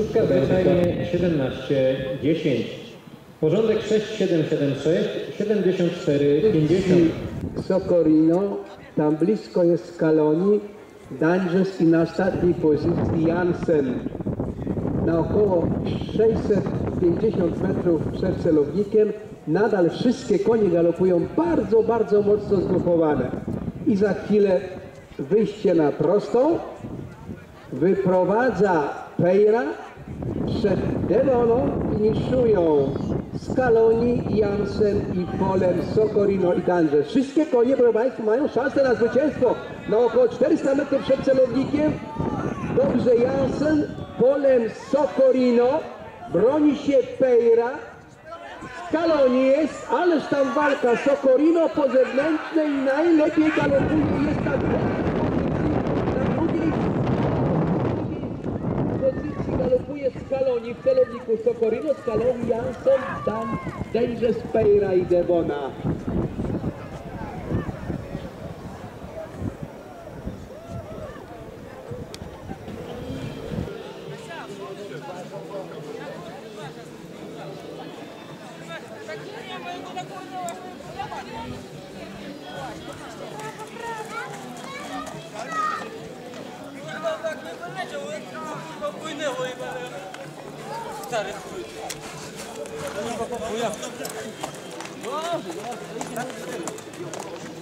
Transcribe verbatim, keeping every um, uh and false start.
Krzyżówka zwyczajnie siedemnaście dziesięć. Porządek sześć siedem siedem sześć siedemdziesiąt cztery pięćdziesiąt. Socorino, tam blisko jest Scaloni, Danges i na ostatniej pozycji Jansen. Na około sześćset pięćdziesiąt metrów przed celownikiem nadal wszystkie konie galopują bardzo, bardzo mocno zgrupowane. I za chwilę wyjście na prostą, wyprowadza Peira, przed Devoną finiszują Scaloni, Jansen i polem Socorino i Danges. Wszystkie konie, proszę Państwa, mają szansę na zwycięstwo. Na około czterysta metrów przed celownikiem dobrze Jansen, polem Socorino, broni się Peira, Scaloni jest, ależ tam walka, Socorino po zewnętrznej najlepiej galopuje, jest na drugiej pozycji galopuje Scaloni w celowniku Socorino, Scaloni, Jansen, Dan, Danges, Peira i Devona. Stary.